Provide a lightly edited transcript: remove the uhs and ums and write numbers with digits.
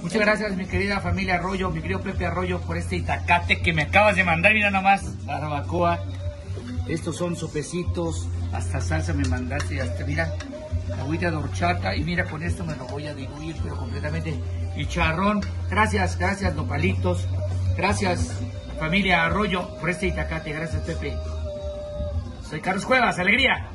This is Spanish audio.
Muchas gracias, mi querida familia Arroyo, mi querido Pepe Arroyo, por este itacate que me acabas de mandar. Mira nomás, barbacoa. Estos son sopecitos, hasta salsa me mandaste, hasta mira, agüita de horchata. Y mira, con esto me lo voy a diluir, pero completamente. Y charrón. Gracias, gracias, nopalitos. Gracias, familia Arroyo, por este itacate. Gracias, Pepe. Soy Carlos Cuevas, alegría.